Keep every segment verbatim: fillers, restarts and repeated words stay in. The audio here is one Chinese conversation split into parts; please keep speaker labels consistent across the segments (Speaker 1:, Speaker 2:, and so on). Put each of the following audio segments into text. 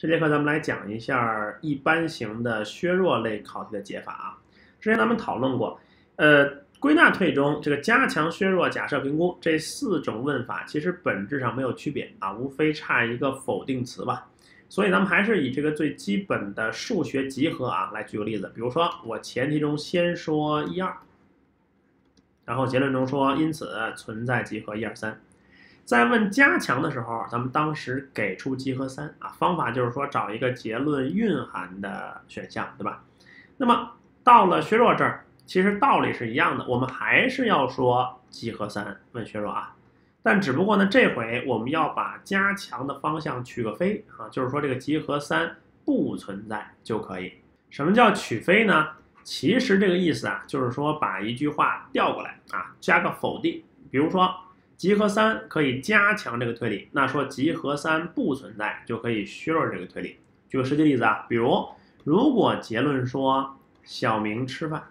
Speaker 1: 这节课咱们来讲一下一般型的削弱类考题的解法啊。之前咱们讨论过，呃，归纳退中这个加强、削弱、假设、评估这四种问法，其实本质上没有区别啊，无非差一个否定词吧。所以咱们还是以这个最基本的数学集合啊来举个例子，比如说我前题中先说一二，然后结论中说因此存在集合一二三。在问加强的时候，咱们当时给出集合三啊，方法就是说找一个结论蕴含的选项，对吧？那么到了削弱这儿，其实道理是一样的，我们还是要说集合三问削弱啊，但只不过呢，这回我们要把加强的方向取个非啊，就是说这个集合三不存在就可以。什么叫取非呢？其实这个意思啊，就是说把一句话调过来啊，加个否定，比如说。集合三可以加强这个推理，那说集合三不存在就可以削弱这个推理。举个实际例子啊，比如如果结论说小明吃饭，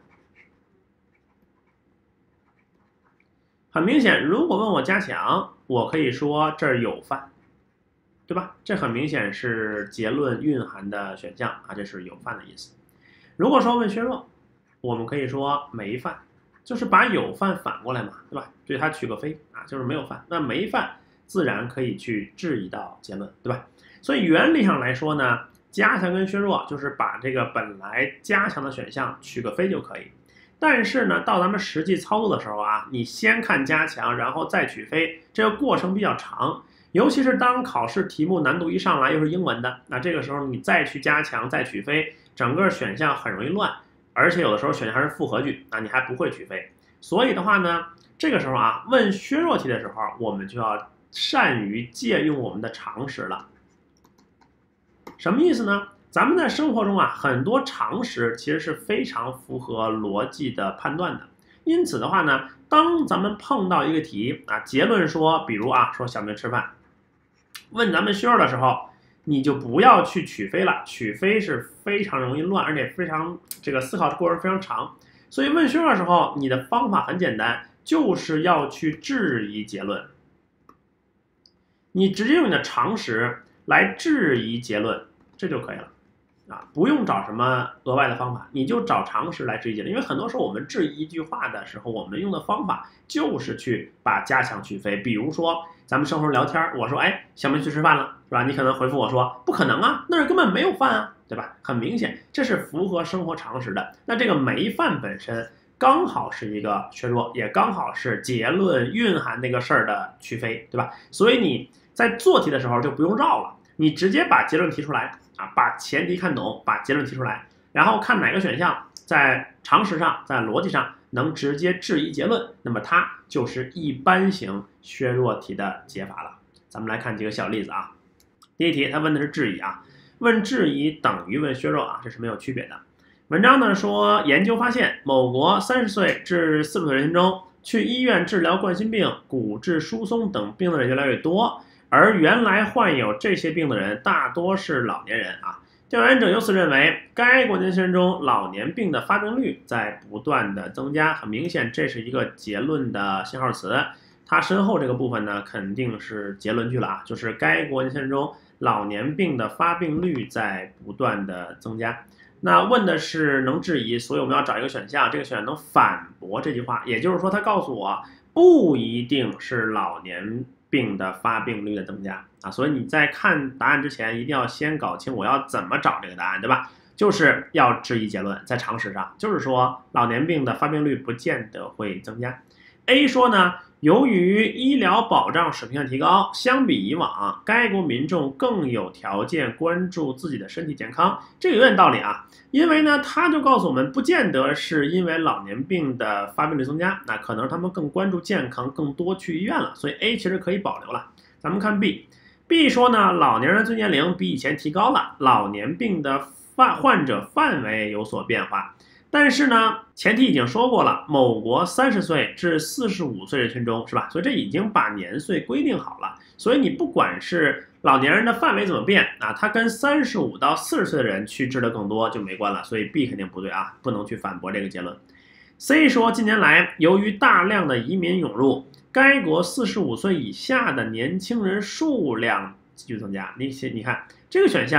Speaker 1: 很明显，如果问我加强，我可以说这儿有饭，对吧？这很明显是结论蕴含的选项啊，这是有饭的意思。如果说问削弱，我们可以说没饭。就是把有饭反过来嘛，对吧？对它取个非啊，就是没有饭，那没饭自然可以去质疑到结论，对吧？所以原理上来说呢，加强跟削弱就是把这个本来加强的选项取个非就可以。但是呢，到咱们实际操作的时候啊，你先看加强，然后再取非，这个过程比较长。尤其是当考试题目难度一上来又是英文的，那这个时候你再去加强再取非，整个选项很容易乱。而且有的时候选项还是复合句啊，你还不会取非，所以的话呢，这个时候啊，问削弱题的时候，我们就要善于借用我们的常识了。什么意思呢？咱们在生活中啊，很多常识其实是非常符合逻辑的判断的。因此的话呢，当咱们碰到一个题啊，结论说，比如啊，说小明吃饭，问咱们削弱的时候。你就不要去取非了，取非是非常容易乱，而且非常这个思考的过程非常长。所以问削弱的时候，你的方法很简单，就是要去质疑结论。你直接用你的常识来质疑结论，这就可以了啊，不用找什么额外的方法，你就找常识来质疑结论。因为很多时候我们质疑一句话的时候，我们用的方法就是去把加强取非。比如说咱们生活中聊天，我说哎，小明去吃饭了。是吧？你可能回复我说不可能啊，那儿根本没有饭啊，对吧？很明显，这是符合生活常识的。那这个没饭本身刚好是一个削弱，也刚好是结论蕴含那个事儿的取非，对吧？所以你在做题的时候就不用绕了，你直接把结论提出来啊，把前提看懂，把结论提出来，然后看哪个选项在常识上、在逻辑上能直接质疑结论，那么它就是一般型削弱题的解法了。咱们来看几个小例子啊。第一题，他问的是质疑啊，问质疑等于问削弱啊，这是没有区别的。文章呢说，研究发现，某国三十岁至四十岁人群中，去医院治疗冠心病、骨质疏松等病的人越来越多，而原来患有这些病的人大多是老年人啊。调研者由此认为，该国年轻人中老年病的发病率在不断的增加。很明显，这是一个结论的信号词。它身后这个部分呢，肯定是结论句了啊，就是该国年轻人中老年病的发病率在不断的增加。那问的是能质疑，所以我们要找一个选项，这个选项能反驳这句话，也就是说，它告诉我不一定是老年病的发病率的增加啊。所以你在看答案之前，一定要先搞清我要怎么找这个答案，对吧？就是要质疑结论，在常识上，就是说老年病的发病率不见得会增加。A 说呢，由于医疗保障水平的提高，相比以往，该国民众更有条件关注自己的身体健康。这个有点道理啊，因为呢，他就告诉我们，不见得是因为老年病的发病率增加，那可能他们更关注健康，更多去医院了。所以 A 其实可以保留了。咱们看 B，B 说呢，老年人的最低年龄比以前提高了，老年病的患患者范围有所变化。但是呢，前提已经说过了，某国三十岁至四十五岁人群中，是吧？所以这已经把年岁规定好了。所以你不管是老年人的范围怎么变啊，他跟三十五到四十岁的人去治的更多就没关了。所以 B 肯定不对啊，不能去反驳这个结论。C 说，近年来由于大量的移民涌入，该国四十五岁以下的年轻人数量急剧增加。你你看这个选项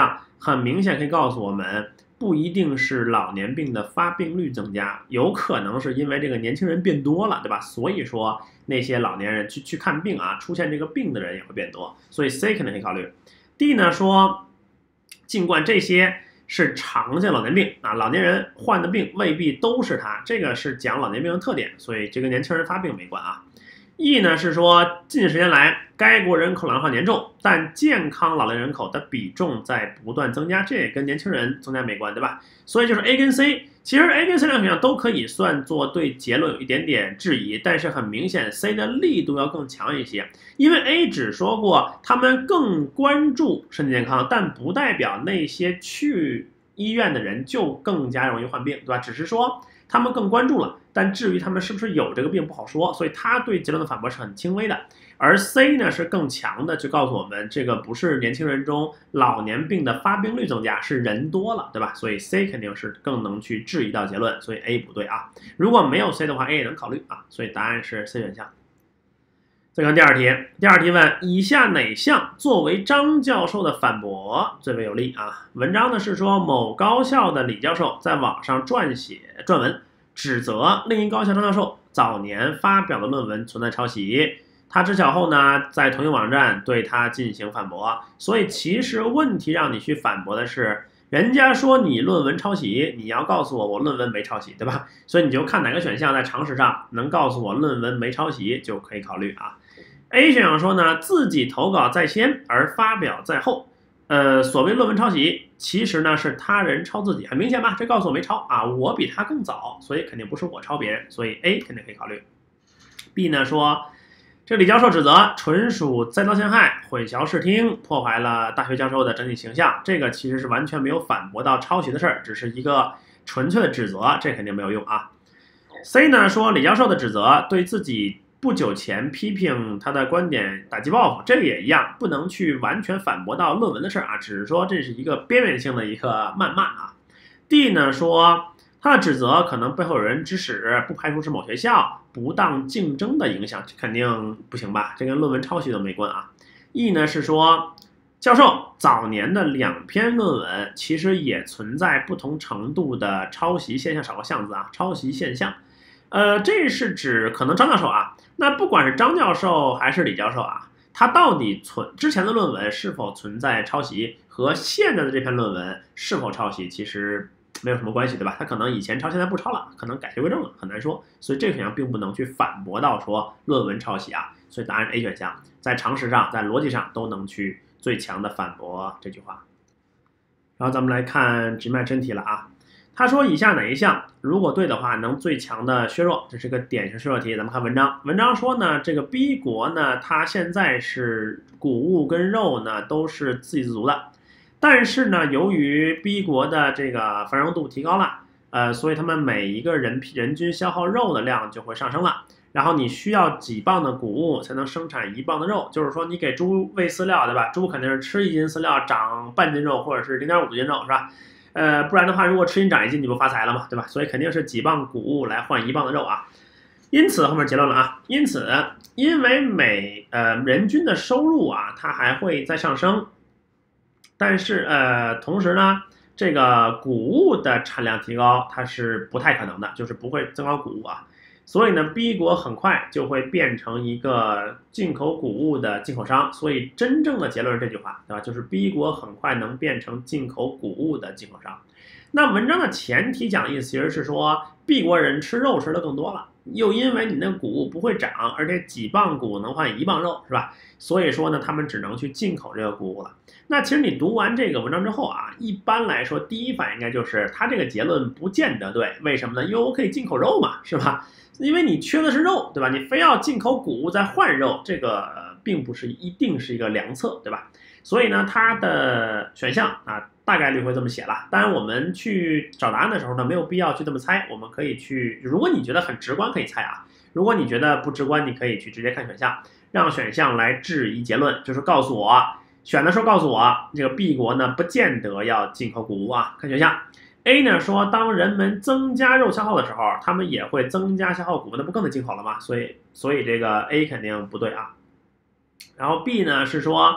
Speaker 1: 很明显可以告诉我们，不一定是老年病的发病率增加，有可能是因为这个年轻人变多了，对吧？所以说那些老年人去去看病啊，出现这个病的人也会变多，所以 C 肯定可以考虑。D 呢说，尽管这些是常见老年病啊，老年人患的病未必都是它，这个是讲老年病的特点，所以这跟年轻人发病没关啊。E 呢是说，近十年来该国人口老龄化严重，但健康老龄人口的比重在不断增加，这也跟年轻人增加没关，对吧？所以就是 A 跟 C， 其实 A 跟 C 两个选项都可以算作对结论有一点点质疑，但是很明显 C 的力度要更强一些，因为 A 只说过他们更关注身体健康，但不代表那些去医院的人就更加容易患病，对吧？只是说他们更关注了，但至于他们是不是有这个病不好说，所以他对结论的反驳是很轻微的。而 C 呢是更强的，去告诉我们这个不是年轻人中老年病的发病率增加，是人多了，对吧？所以 C 肯定是更能去质疑到结论，所以 A 不对啊。如果没有 C 的话 ，A 也能考虑啊，所以答案是 C 选项。再看第二题，第二题问以下哪项作为张教授的反驳最为有利啊？文章呢是说某高校的李教授在网上撰写撰文，指责另一高校张教授早年发表的论文存在抄袭。他知晓后呢，在同一网站对他进行反驳。所以其实问题让你去反驳的是，人家说你论文抄袭，你要告诉我我论文没抄袭，对吧？所以你就看哪个选项在常识上能告诉我论文没抄袭就可以考虑啊。A 选项说呢，自己投稿在先而发表在后，呃，所谓论文抄袭，其实呢是他人抄自己，很明显吧？这告诉我没抄啊，我比他更早，所以肯定不是我抄别人，所以 A 肯定可以考虑。B 呢说，这李教授指责纯属栽赃陷害、混淆视听，破坏了大学教授的整体形象，这个其实是完全没有反驳到抄袭的事儿，只是一个纯粹的指责，这肯定没有用啊。C 呢说，李教授的指责对自己不久前批评他的观点打击报复，这个也一样，不能去完全反驳到论文的事儿啊，只是说这是一个边缘性的一个谩骂啊。D 呢说，他的指责可能背后有人指使，不排除是某学校不当竞争的影响，这肯定不行吧？这跟论文抄袭都没关啊。E 呢是说，教授早年的两篇论文其实也存在不同程度的抄袭现象，少个项字啊，抄袭现象。呃，这是指可能张教授啊，那不管是张教授还是李教授啊，他到底存之前的论文是否存在抄袭，和现在的这篇论文是否抄袭，其实没有什么关系，对吧？他可能以前抄，现在不抄了，可能改邪归正了，很难说。所以这个选项并不能去反驳到说论文抄袭啊。所以答案是 A 选项，在常识上、在逻辑上都能去最强的反驳这句话。然后咱们来看直脉真题了啊。他说以下哪一项如果对的话能最强的削弱，这是个典型削弱题。咱们看文章，文章说呢，这个 B 国呢，它现在是谷物跟肉呢都是自给自足的，但是呢，由于 B 国的这个繁荣度提高了，呃，所以他们每一个人人均消耗肉的量就会上升了。然后你需要几磅的谷物才能生产一磅的肉，就是说你给猪喂饲料，对吧？猪肯定是吃一斤饲料长半斤肉，或者是零点五斤肉，是吧？呃，不然的话，如果吃一斤长一斤，你不发财了嘛，对吧？所以肯定是几磅谷物来换一磅的肉啊。因此后面结论了啊，因此因为每呃人均的收入啊，它还会再上升，但是呃同时呢，这个谷物的产量提高它是不太可能的，就是不会增高谷物啊。所以呢 ，B 国很快就会变成一个进口谷物的进口商。所以真正的结论是这句话，对吧？就是 B 国很快能变成进口谷物的进口商。那文章的前提讲的意思其实是说 ，B 国人吃肉吃的更多了，又因为你那谷物不会涨，而且几磅谷能换一磅肉，是吧？所以说呢，他们只能去进口这个谷物了。那其实你读完这个文章之后啊，一般来说第一反应应该就是他这个结论不见得对，为什么呢？因为我可以进口肉嘛，是吧？因为你缺的是肉，对吧？你非要进口谷物再换肉，这个并不是一定是一个良策，对吧？所以呢，它的选项啊，大概率会这么写了。当然，我们去找答案的时候呢，没有必要去这么猜，我们可以去，如果你觉得很直观，可以猜啊；如果你觉得不直观，你可以去直接看选项，让选项来质疑结论，就是告诉我选的时候告诉我，这个 B 国呢不见得要进口谷物啊。看选项。A 呢说，当人们增加肉消耗的时候，他们也会增加消耗谷物，那不更得进口了吗？所以，所以这个 A 肯定不对啊。然后 B 呢是说，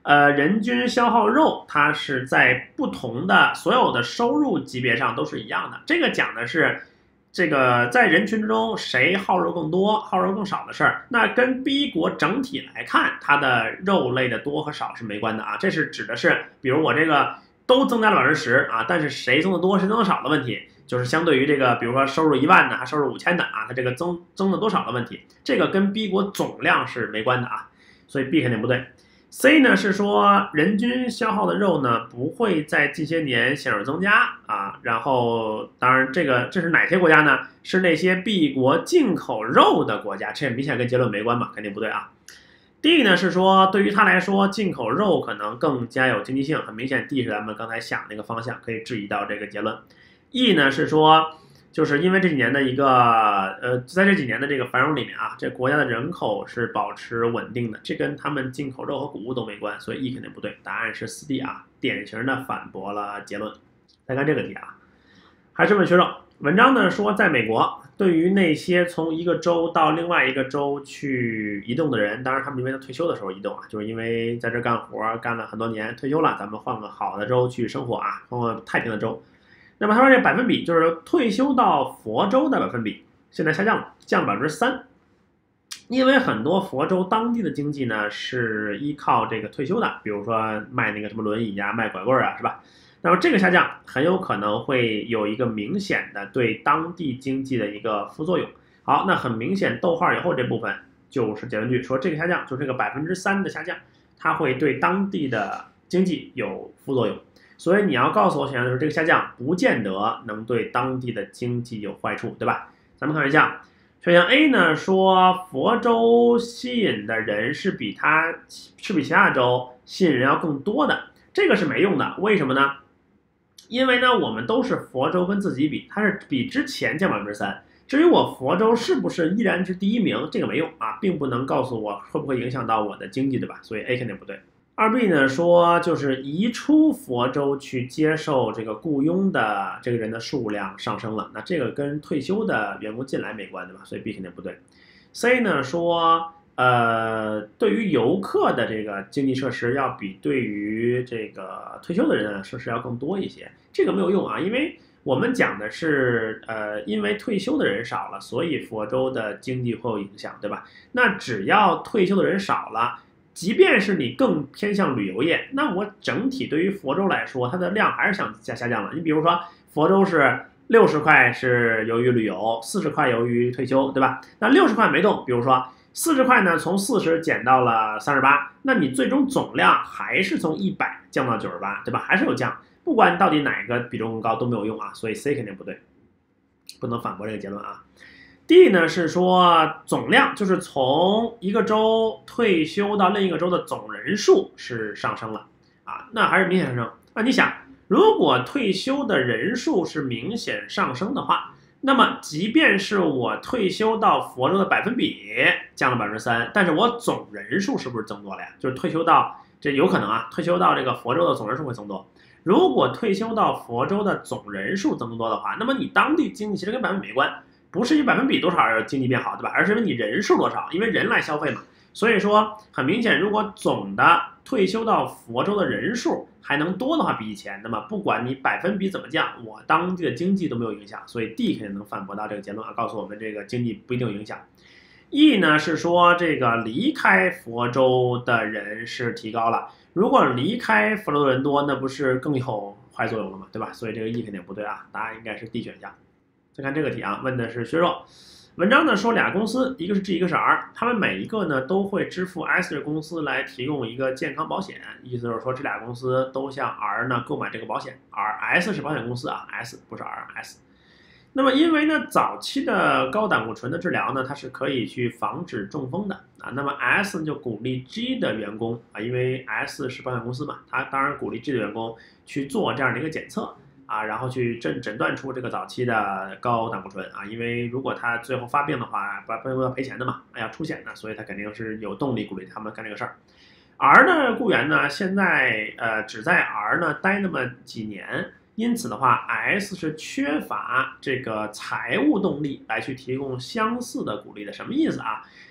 Speaker 1: 呃，人均消耗肉它是在不同的所有的收入级别上都是一样的。这个讲的是这个在人群之中谁耗肉更多、耗肉更少的事儿。那跟 B 国整体来看，它的肉类的多和少是没关的啊。这是指的是，比如我这个都增加了百分之十啊，但是谁增的多，谁增的少的问题。就是相对于这个，比如说收入一万的，还收入五千的啊，它这个增增了多少的问题，这个跟 B 国总量是没关的啊，所以 B 肯定不对。C 呢是说人均消耗的肉呢不会在近些年显著增加啊，然后当然这个这是哪些国家呢？是那些 B 国进口肉的国家，这明显跟结论没关嘛，肯定不对啊。D 呢是说对于他来说进口肉可能更加有经济性，很明显 D 是咱们刚才想那个方向，可以质疑到这个结论。E 呢是说，就是因为这几年的一个呃，在这几年的这个繁荣里面啊，这国家的人口是保持稳定的，这跟他们进口肉和谷物都没关，所以 E 肯定不对，答案是四 D 啊，典型的反驳了结论。再看这个题啊，还是问学生，文章呢说，在美国，对于那些从一个州到另外一个州去移动的人，当然他们因为他退休的时候移动啊，就是因为在这干活干了很多年，退休了，咱们换个好的州去生活啊，换个太平的州。那么他说这百分比就是退休到佛州的百分比现在下降了，降百分之三，因为很多佛州当地的经济呢是依靠这个退休的，比如说卖那个什么轮椅呀、卖拐棍啊，是吧？那么这个下降很有可能会有一个明显的对当地经济的一个副作用。好，那很明显，逗号以后这部分就是结论句，说这个下降就是这个百分之三的下降，它会对当地的经济有副作用。所以你要告诉我选项的是这个下降不见得能对当地的经济有坏处，对吧？咱们看一下，选项 A 呢说佛州吸引的人是比它是比其他州吸引人要更多的，这个是没用的，为什么呢？因为呢我们都是佛州跟自己比，它是比之前降百分之三。至于我佛州是不是依然是第一名，这个没用啊，并不能告诉我会不会影响到我的经济，对吧？所以 A 肯定不对。二 B 呢说就是移出佛州去接受这个雇佣的这个人的数量上升了，那这个跟退休的员工进来没关，对吧？所以 B 肯定不对。C 呢说呃对于游客的这个经济设施要比对于这个退休的人的设施要更多一些，这个没有用啊，因为我们讲的是呃因为退休的人少了，所以佛州的经济会有影响，对吧？那只要退休的人少了，即便是你更偏向旅游业，那我整体对于佛州来说，它的量还是想下下降了。你比如说，佛州是六十块是由于旅游，四十块由于退休，对吧？那六十块没动，比如说四十块呢，从四十减到了三十八，那你最终总量还是从一百降到九十八，对吧？还是有降，不管到底哪个比重更高都没有用啊，所以 C 肯定不对，不能反驳这个结论啊。D 呢是说总量，就是从一个州退休到另一个州的总人数是上升了啊，那还是明显上升。那你想，如果退休的人数是明显上升的话，那么即便是我退休到佛州的百分比降了百分之三，但是我总人数是不是增多了呀？就是退休到这有可能啊，退休到这个佛州的总人数会增多。如果退休到佛州的总人数增多的话，那么你当地经济其实跟百分比没关。不是以百分比多少而经济变好，对吧？而是因为你人数多少，因为人来消费嘛。所以说很明显，如果总的退休到佛州的人数还能多的话，比以前，那么不管你百分比怎么降，我当地的经济都没有影响。所以 D 肯定能反驳到这个结论啊，告诉我们这个经济不一定有影响。E 呢是说这个离开佛州的人是提高了，如果离开佛州的人多，那不是更有坏作用了嘛，对吧？所以这个 E 肯定不对啊，答案应该是 D 选项。再看这个题啊，问的是薛若，文章呢说俩公司，一个是 G， 一个是 R， 他们每一个呢都会支付 S 这公司来提供一个健康保险，意思就是说这俩公司都向 R 呢购买这个保险，而 S 是保险公司啊 ，S 不是 R，S。那么因为呢早期的高胆固醇的治疗呢，它是可以去防止中风的啊，那么 S 就鼓励 G 的员工啊，因为 S 是保险公司嘛，它当然鼓励 G 的员工去做这样的一个检测。啊，然后去诊诊断出这个早期的高胆固醇啊，因为如果他最后发病的话，不不要赔钱的嘛，要出险的，所以他肯定是有动力鼓励他们干这个事儿。R 的雇员呢，现在呃只在 R 呢待那么几年，因此的话 ，S 是缺乏这个财务动力来去提供相似的鼓励的。什么意思啊？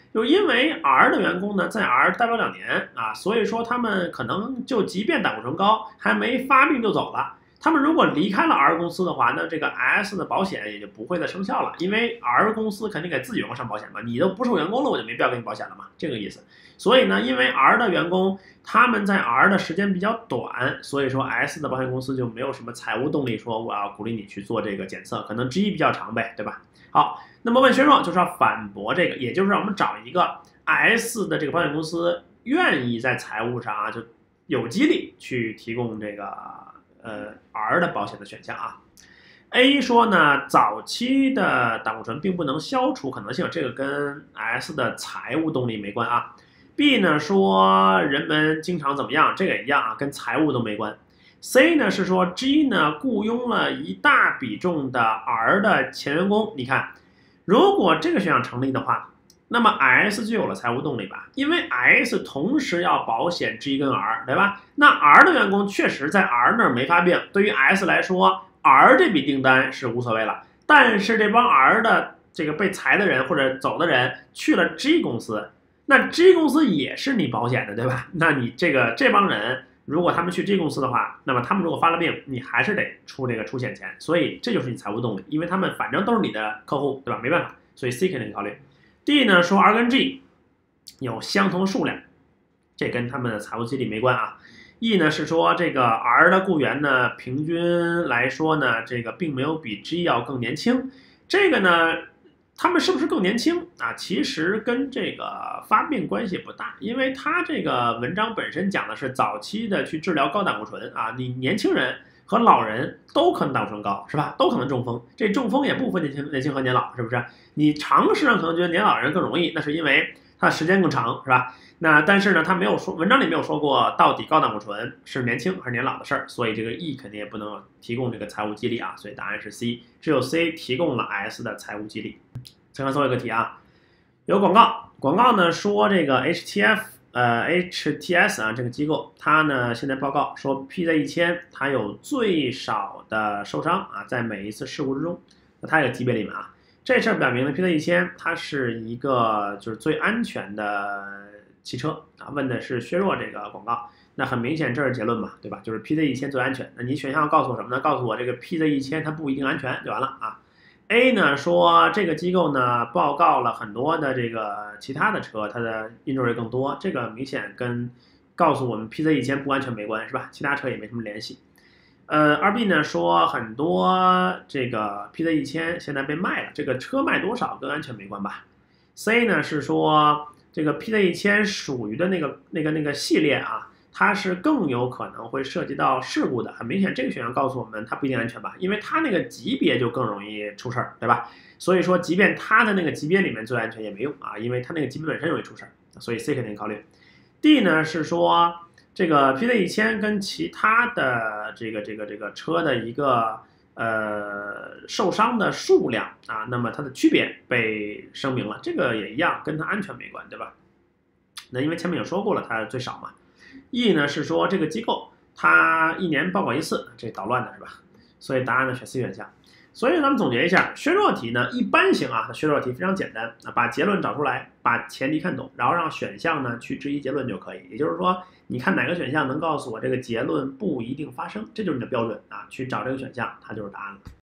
Speaker 1: 就因为 R 的员工呢在 R 待不了两年啊，所以说他们可能就即便胆固醇高，还没发病就走了。他们如果离开了 R 公司的话，那这个 S 的保险也就不会再生效了，因为 R 公司肯定给自己员工上保险嘛，你都不是我员工了，我就没必要给你保险了嘛，这个意思。所以呢，因为 R 的员工他们在 R 的时间比较短，所以说 S 的保险公司就没有什么财务动力说我要鼓励你去做这个检测，可能 G 比较长呗，对吧？好，那么问薛若就是要反驳这个，也就是让我们找一个 S 的这个保险公司愿意在财务上啊就有激励去提供这个呃 R 的保险的选项啊。A 说呢，早期的胆固醇并不能消除可能性，这个跟 S 的财务动力没关啊。B 呢说人们经常怎么样，这个也一样啊，跟财务都没关。C 呢是说 G 呢雇佣了一大比重的 R 的前员工，你看，如果这个选项成立的话，那么 S 就有了财务动力吧，因为 S 同时要保险 G 跟 R， 对吧？那 R 的员工确实在 R 那儿没发病，对于 S 来说 ，R 这笔订单是无所谓了，但是这帮 R 的这个被裁的人或者走的人去了 G 公司，那 G 公司也是你保险的，对吧？那你这个这帮人。如果他们去 G 公司的话，那么他们如果发了病，你还是得出这个出险钱，所以这就是你财务动力，因为他们反正都是你的客户，对吧？没办法，所以 C 肯定考虑。D 呢说 R 跟 G 有相同数量，这跟他们的财务激励没关啊。E 呢是说这个 R 的雇员呢，平均来说呢，这个并没有比 G 要更年轻，这个呢。他们是不是更年轻啊？其实跟这个发病关系不大，因为他这个文章本身讲的是早期的去治疗高胆固醇啊，你年轻人和老人都可能胆固醇高，是吧？都可能中风，这中风也不分年轻年轻和年老，是不是？你常识上可能觉得年老人更容易，那是因为他的时间更长，是吧？那但是呢，他没有说文章里没有说过到底高胆固醇是年轻还是年老的事儿，所以这个 E 肯定也不能提供这个财务激励啊，所以答案是 C， 只有 C 提供了 S 的财务激励。再看最后一个题啊，有广告，广告呢说这个 H T F 呃 H T S 啊这个机构，它呢现在报告说 P Z 一千它有最少的受伤啊，在每一次事故之中，那它这个级别里面啊，这事儿表明了 P Z 一千它是一个就是最安全的汽车啊。问的是薛若这个广告，那很明显这是结论嘛，对吧？就是 P Z 一千最安全，那你选项告诉我什么呢？告诉我这个 P Z 一千它不一定安全就完了啊。A 呢说这个机构呢报告了很多的这个其他的车，它的 injury 更多，这个明显跟告诉我们 P Z 一千不安全没关，是吧？其他车也没什么联系。呃，二 B 呢说很多这个 P Z 一千现在被卖了，这个车卖多少跟安全没关吧。C 呢是说这个 P Z 一千属于的那个那个那个系列啊。它是更有可能会涉及到事故的，很明显，这个选项告诉我们它不一定安全吧，因为它那个级别就更容易出事儿，对吧？所以说，即便它的那个级别里面最安全也没用啊，因为它那个级别本身容易出事儿，所以 C 肯定考虑。D 呢是说这个 P Z 一千跟其他的这个这个这个车的一个呃受伤的数量啊，那么它的区别被声明了，这个也一样，跟它安全没关，对吧？那因为前面有说过了，它最少嘛。E 呢是说这个机构它一年报告一次，这捣乱的是吧？所以答案呢选 C 选项。所以咱们总结一下，薛若题呢一般型啊，薛若题非常简单啊，把结论找出来，把前提看懂，然后让选项呢去质疑结论就可以。也就是说，你看哪个选项能告诉我这个结论不一定发生，这就是你的标准啊，去找这个选项，它就是答案了。